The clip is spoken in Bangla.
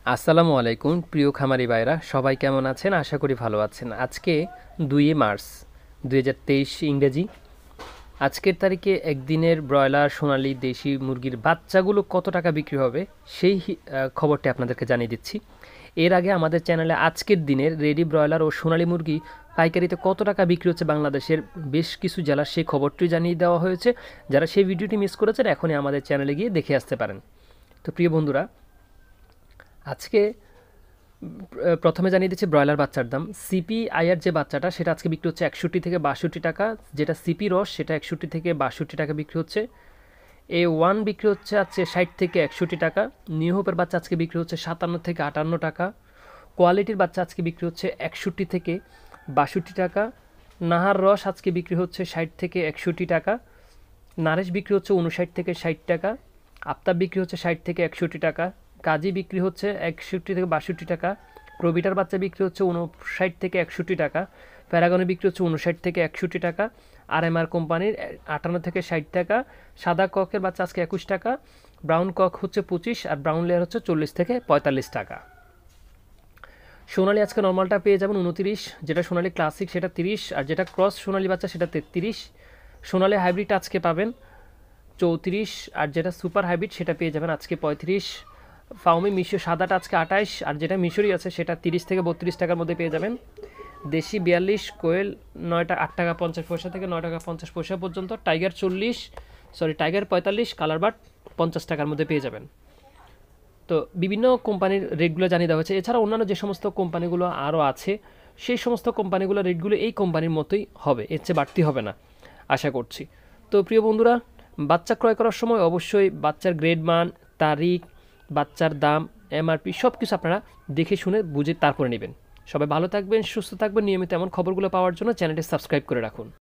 আসসালামু আলাইকুম প্রিয় খামারি ভাইরা, সবাই কেমন আছেন? আশা করি ভালো আছেন। আজকে ২ মার্চ ২০২৩ ইংরেজি। আজকের তারিখে একদিনের ব্রয়লার সোনালী দেশি মুরগির বাচ্চাগুলো কত টাকা বিক্রি হবে সেই খবরটি আপনাদেরকে জানিয়ে দিচ্ছি। এর আগে আমাদের চ্যানেলে আজকের দিনের রেডি ব্রয়লার ও সোনালী মুরগি পাইকারিতে কত টাকা বিক্রি হচ্ছে বাংলাদেশের বেশ কিছু জেলার সেই খবরটি জানিয়ে দেওয়া হয়েছে। যারা সেই ভিডিওটি মিস করেছেন এখনই আমাদের চ্যানেলে গিয়ে দেখে আসতে পারেন। তো প্রিয় বন্ধুরা, আজকে প্রথমে জানিয়ে দিচ্ছি ব্রয়লার বাচ্চার দাম। সিপি আইয়ের যে বাচ্চাটা সেটা আজকে বিক্রি হচ্ছে ৬১ থেকে ৬২ টাকা, যেটা সিপি রস সেটা ৬১ থেকে ৬২ টাকা বিক্রি হচ্ছে। A1 বিক্রি হচ্ছে আজকে ৬০ থেকে ৬১ টাকা। নিউ হোপের বাচ্চা আজকে বিক্রি হচ্ছে ৫৭ থেকে ৫৮ টাকা। কোয়ালিটির বাচ্চা আজকে বিক্রি হচ্ছে ৬১ থেকে ৬২ টাকা। নাহার রস আজকে বিক্রি হচ্ছে ৬০ থেকে ৬১ টাকা। নারেশ বিক্রি হচ্ছে ৫৯ থেকে ৬০ টাকা। আফতাব বিক্রি হচ্ছে ৬০ থেকে ৬১ টাকা। কাজী বিক্রি হচ্ছে ৬১ থেকে ৬২ টাকা। প্রবিটার বাচ্চা বিক্রি হচ্ছে ৫৯ থেকে ৬১ টাকা। প্যারাগনে বিক্রি হচ্ছে ৫৯ থেকে ৬১ টাকা। আর এম আর কোম্পানির ৫৮ থেকে ৬০ টাকা। সাদা ককের বাচ্চা আজকে ২১ টাকা। ব্রাউন কক হচ্ছে ২৫, আর ব্রাউন লেয়ার হচ্ছে ৪০ থেকে ৪৫ টাকা। সোনালি আজকে নর্মালটা পেয়ে যাবেন ২৯, যেটা সোনালি ক্লাসিক সেটা ৩০, আর যেটা ক্রস সোনালি বাচ্চা সেটা ৩৩। সোনালি হাইব্রিড আজকে পাবেন ৩৪, আর যেটা সুপার হাইব্রিড সেটা পেয়ে যাবেন আজকে ৩৫। ফাউমি মিশো সাদাটা আজকে ২৮, আর যেটা মিশরি আছে সেটা ৩০ থেকে ৩২ টাকার মধ্যে পেয়ে যাবেন। দেশি ৪২, কোয়েল ৮ টাকা ৫০ পয়সা থেকে ৯ টাকা ৫০ পয়সা পর্যন্ত। টাইগার ৪৫, কালার বাট ৫০ টাকার মধ্যে পেয়ে যাবেন। তো বিভিন্ন কোম্পানির রেটগুলো জানিয়ে দেওয়া হয়েছে। এছাড়া অন্যান্য যে সমস্ত কোম্পানিগুলো আরও আছে সেই সমস্ত কোম্পানিগুলোর রেটগুলো এই কোম্পানির মতোই হবে, এর চেয়ে বাড়তি হবে না আশা করছি। তো প্রিয় বন্ধুরা, বাচ্চা ক্রয় করার সময় অবশ্যই বাচ্চার গ্রেড মান, তারিখ, বাচ্চার দাম, এমআরপি সব কিছু আপনারা দেখে শুনে বুঝে তারপরে নেবেন। সবাই ভালো থাকবেন, সুস্থ থাকবেন। নিয়মিত এমন খবরগুলো পাওয়ার জন্য চ্যানেলটি সাবস্ক্রাইব করে রাখুন।